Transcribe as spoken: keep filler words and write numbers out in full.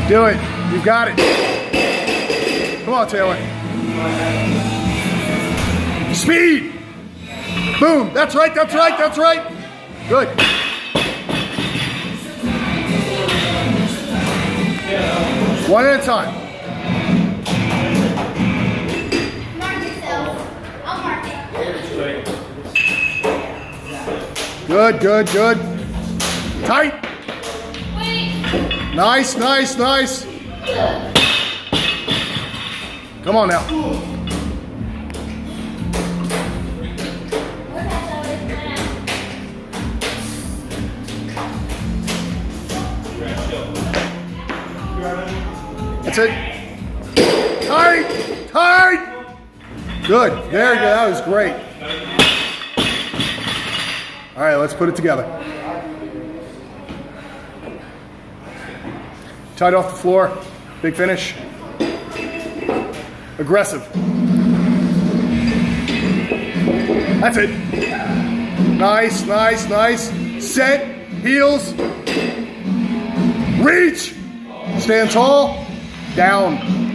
Do it. You've got it. Come on, Taylor. Speed. Boom. That's right. That's right. That's right. Good. One at a time. Mark yourself. I'll mark it. Good, good, good. Tight. Wait. Nice, nice, nice. Come on now. That's it. Tight, tight. Good. There you go. That was great. All right, let's put it together. Tight off the floor. Big finish. Aggressive. That's it. Nice, nice, nice. Set. Heels. Reach. Stand tall. Down.